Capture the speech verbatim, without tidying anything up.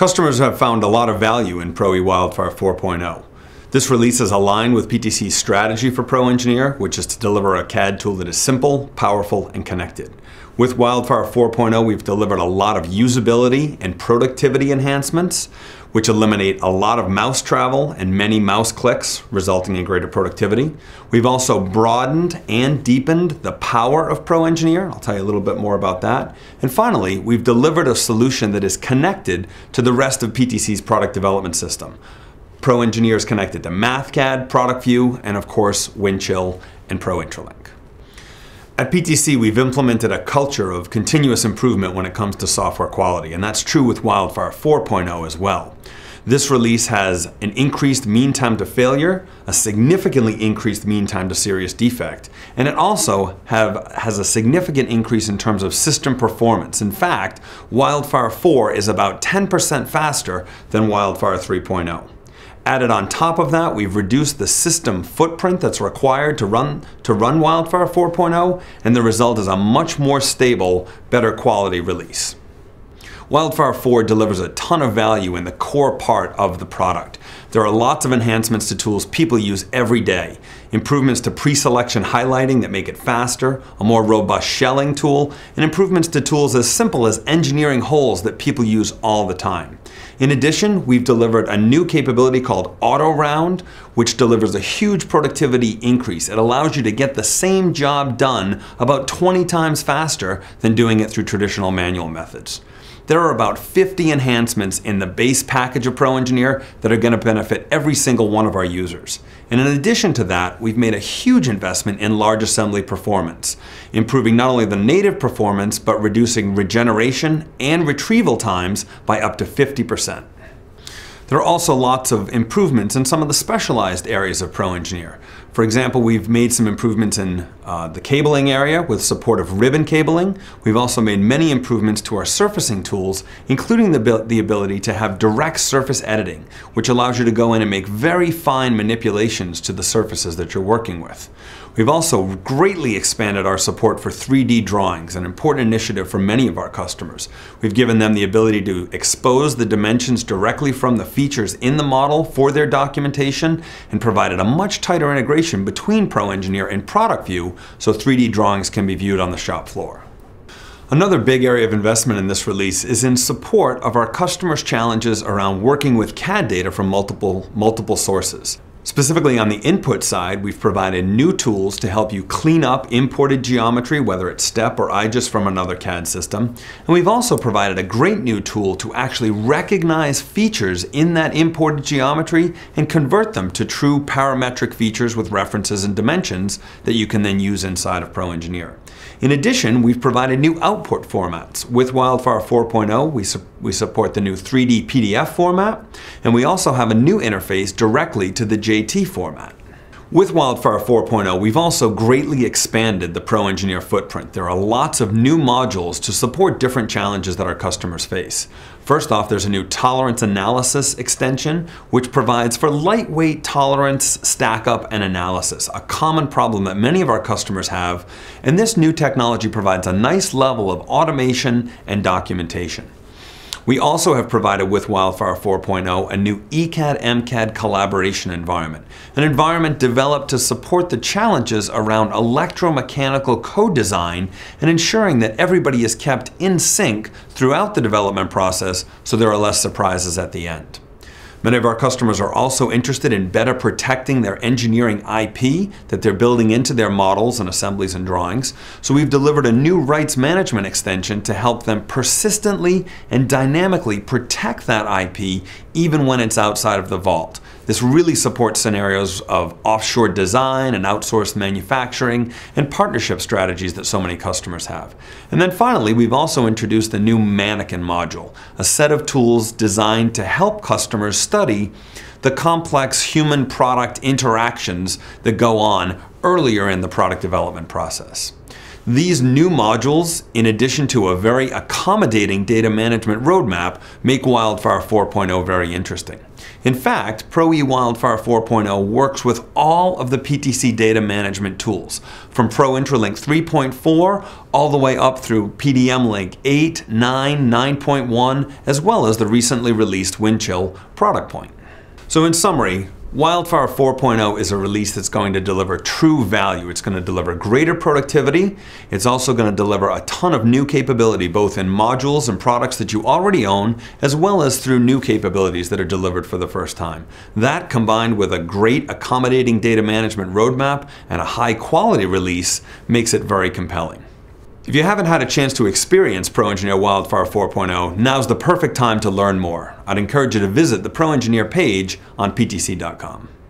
Customers have found a lot of value in Pro E Wildfire four point oh. This release is aligned with P T C's strategy for Pro Engineer, which is to deliver a C A D tool that is simple, powerful, and connected. With Wildfire four point oh, we've delivered a lot of usability and productivity enhancements, which eliminate a lot of mouse travel and many mouse clicks, resulting in greater productivity. We've also broadened and deepened the power of Pro Engineer. I'll tell you a little bit more about that. And finally, we've delivered a solution that is connected to the rest of P T C's product development system. Pro Engineer is connected to MathCAD, Product View, and of course, Windchill and Pro Intralink. At P T C, we've implemented a culture of continuous improvement when it comes to software quality, and that's true with Wildfire four point oh as well. This release has an increased mean time to failure, a significantly increased mean time to serious defect, and it also have, has a significant increase in terms of system performance. In fact, Wildfire four is about ten percent faster than Wildfire three point oh. Added on top of that, we've reduced the system footprint that's required to run, to run Wildfire four point oh, and the result is a much more stable, better quality release. Wildfire four delivers a ton of value in the core part of the product. There are lots of enhancements to tools people use every day. Improvements to pre-selection highlighting that make it faster, a more robust shelling tool, and improvements to tools as simple as engineering holes that people use all the time. In addition, we've delivered a new capability called Auto Round, which delivers a huge productivity increase. It allows you to get the same job done about twenty times faster than doing it through traditional manual methods. There are about fifty enhancements in the base package of Pro Engineer that are going to benefit every single one of our users. And in addition to that, we've made a huge investment in large assembly performance, improving not only the native performance, but reducing regeneration and retrieval times by up to fifty percent. There are also lots of improvements in some of the specialized areas of Pro Engineer. For example, we've made some improvements in uh, the cabling area with support of ribbon cabling. We've also made many improvements to our surfacing tools, including the, the ability to have direct surface editing, which allows you to go in and make very fine manipulations to the surfaces that you're working with. We've also greatly expanded our support for three D drawings, an important initiative for many of our customers. We've given them the ability to expose the dimensions directly from the features in the model for their documentation and provided a much tighter integration between Pro Engineer and Product View so three D drawings can be viewed on the shop floor. Another big area of investment in this release is in support of our customers' challenges around working with C A D data from multiple, multiple sources. Specifically on the input side, we've provided new tools to help you clean up imported geometry, whether it's STEP or I G E S from another C A D system. And we've also provided a great new tool to actually recognize features in that imported geometry and convert them to true parametric features with references and dimensions that you can then use inside of Pro Engineer. In addition, we've provided new output formats. With Wildfire four point oh, we, su we support the new three D P D F format, and we also have a new interface directly to the J T format. With Wildfire four point oh, we've also greatly expanded the Pro Engineer footprint. There are lots of new modules to support different challenges that our customers face. First off, there's a new tolerance analysis extension, which provides for lightweight tolerance, stack up, and analysis, a common problem that many of our customers have. And this new technology provides a nice level of automation and documentation. We also have provided with Wildfire four point oh a new E C A D M C A D collaboration environment, an environment developed to support the challenges around electromechanical code design and ensuring that everybody is kept in sync throughout the development process so there are less surprises at the end. Many of our customers are also interested in better protecting their engineering I P that they're building into their models and assemblies and drawings. So we've delivered a new rights management extension to help them persistently and dynamically protect that I P even when it's outside of the vault. This really supports scenarios of offshore design and outsourced manufacturing and partnership strategies that so many customers have. And then finally, we've also introduced the new Mannequin module, a set of tools designed to help customers study the complex human-product interactions that go on earlier in the product development process. These new modules, in addition to a very accommodating data management roadmap, make Wildfire four point oh very interesting. In fact, ProE Wildfire four point oh works with all of the P T C data management tools, from ProIntraLink three point four all the way up through P D M Link eight, nine, nine point one, as well as the recently released Windchill product point. So in summary, Wildfire four point oh is a release that's going to deliver true value. It's going to deliver greater productivity. It's also going to deliver a ton of new capability, both in modules and products that you already own, as well as through new capabilities that are delivered for the first time. That, combined with a great accommodating data management roadmap and a high quality release, makes it very compelling. If you haven't had a chance to experience ProEngineer Wildfire four point oh, now's the perfect time to learn more. I'd encourage you to visit the ProEngineer page on P T C dot com.